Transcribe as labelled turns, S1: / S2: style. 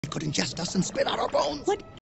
S1: It could ingest us and spit out our bones.
S2: What